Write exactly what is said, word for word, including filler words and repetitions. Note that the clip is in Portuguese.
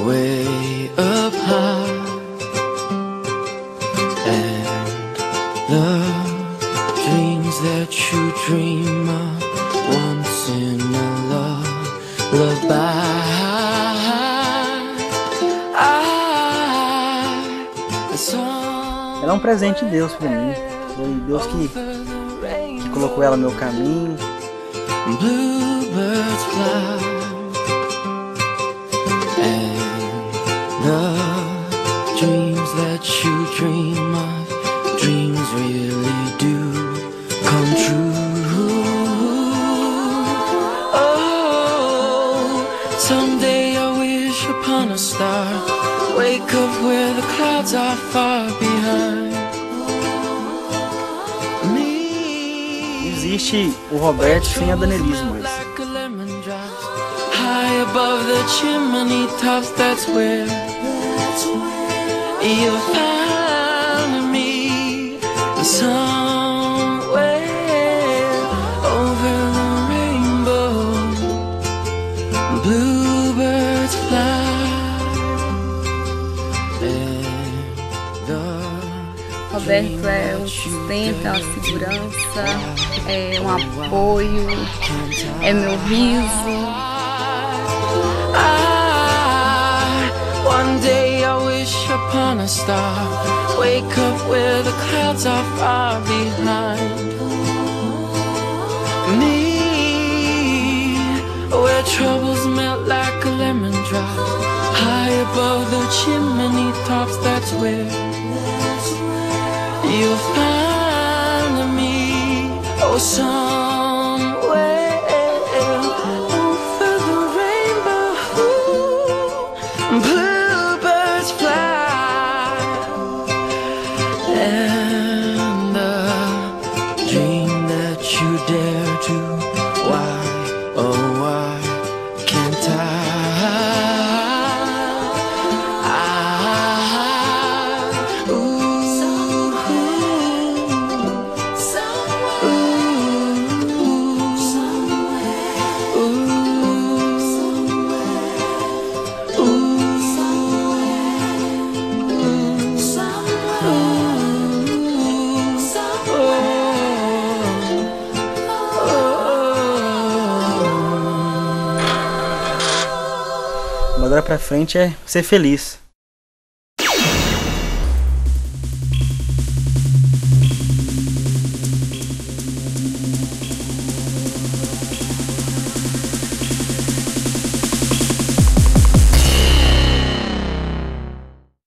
way up high, and the dreams that you dream of once in a love, lullaby. Ela é um presente de Deus pra mim. Foi Deus que, que colocou ela no meu caminho. Bluebirds fly, and the dreams that you dream of, dreams really do come true. Oh, someday I wish upon a star, wake up where the clouds are far behind. Existe o Roberto sem a Danelise, mas high above the chimney tops, that's where you'll find me, somewhere over the rainbow. Bluebirds fly. Roberto é um sustento, é uma segurança, é um apoio, é meu riso. One day I wish upon a star, wake up where the clouds are far behind me, where troubles melt like a lemon drop, high above the chimney tops, that's where you'll find me, oh, somewhere over the rainbow. Bluebirds fly, and the dream that you dare to, why, oh why can't I? Agora pra frente é ser feliz.